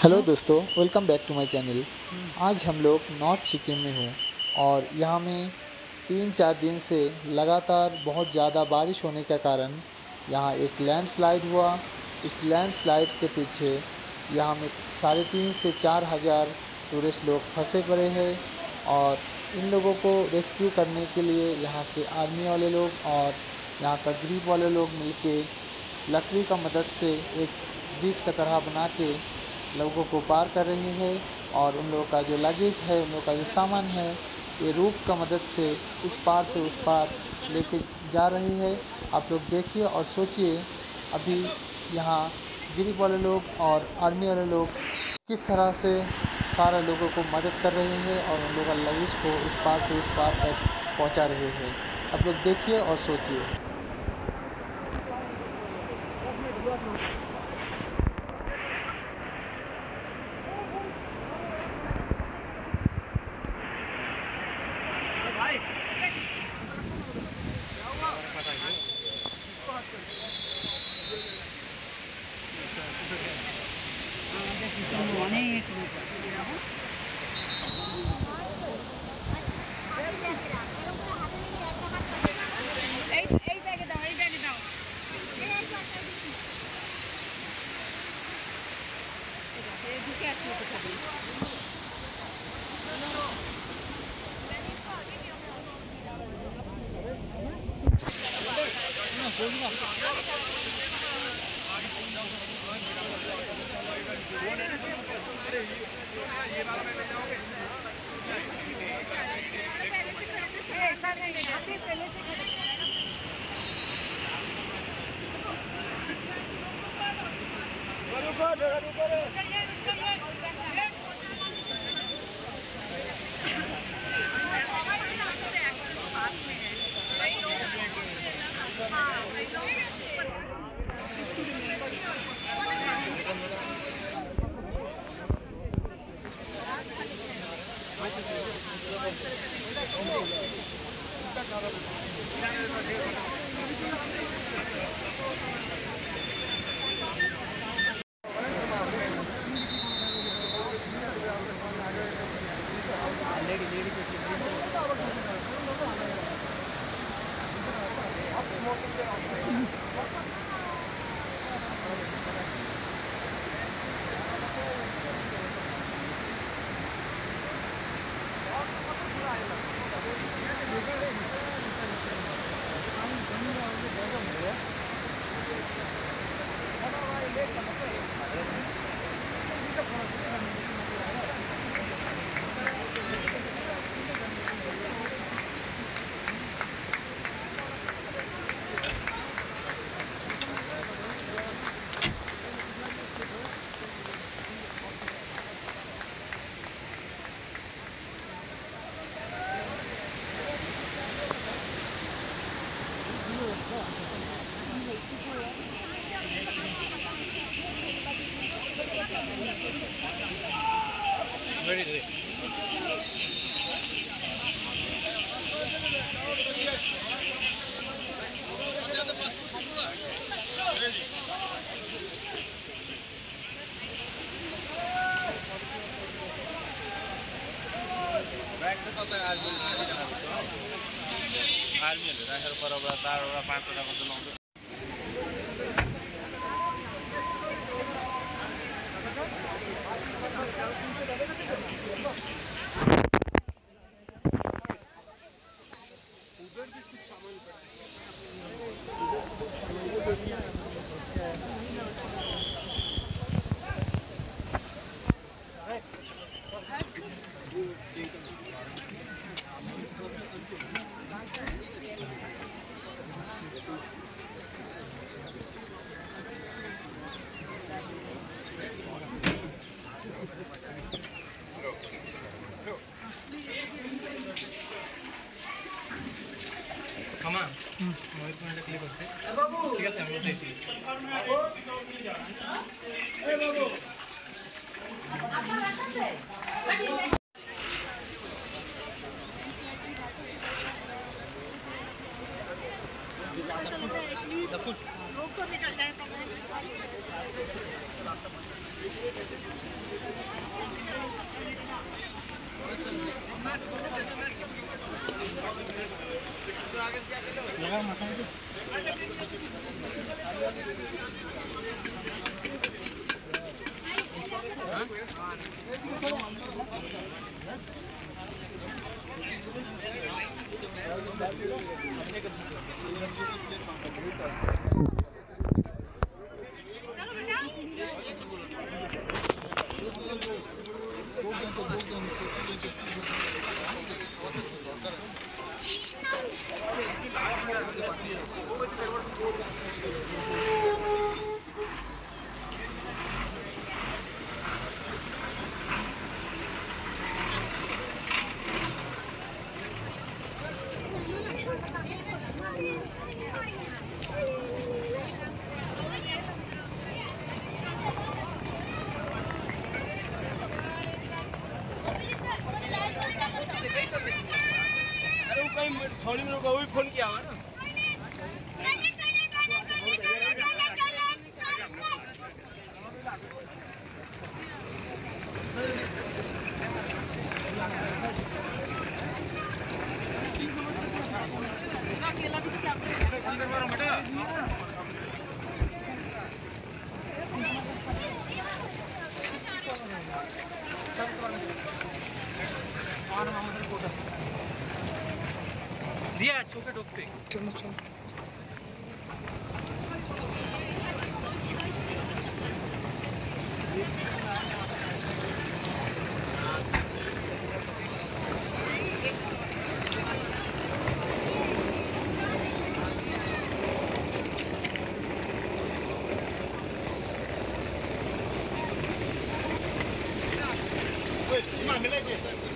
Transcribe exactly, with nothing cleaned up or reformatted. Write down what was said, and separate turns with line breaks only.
Hello दोस्तों, welcome back to my channel. आज हम लोग नॉर्थ सिक्किम में हूँ और यहाँ में तीन चार दिन से लगातार बहुत ज़्यादा बारिश होने के कारण यहाँ एक लैंडस्लाइड हुआ। इस लैंडस्लाइड के पीछे यहाँ में साढ़े तीन से चार हज़ार टूरिस्ट लोग फंसे पड़े हैं और इन लोगों को रेस्क्यू करने के लिए यहाँ के आर्मी वाले लोग और यहाँ का ग्रीप वाले लोग मिलके लकड़ी का मदद से एक ब्रिज का तरह बना के लोगों को पार कर रहे हैं और उन लोगों का जो लगेज है, उन लोगों का जो सामान है, ये रूप का मदद से इस पार से उस पार लेके जा रहे हैं। आप लोग देखिए और सोचिए अभी यहाँ ग्रिप वाले लोग और आर्मी वाले लोग किस तरह से सारे लोगों को मदद कर रहे हैं और उन लोगों का लगेज को इस पार से उस पार तक पहुँचा रहे हैं। आप लोग देखिए और सोचिए।
Very good. Back to the army. Army ले रहा है पर अब तार और पांच टका मतलब long Come on. Mohit ko na click korse. ঠিক আছে আমি উঠেছি। এই বাবু। আপনার রাখছে? लोग तो निकल जाए सब। अरे वो कहीं छोड़ी में वो भी फोन किया हुआ ना। अंदर मारो बेटा। दिया छोटे डॉग पे चलो चलो मिलेंगे।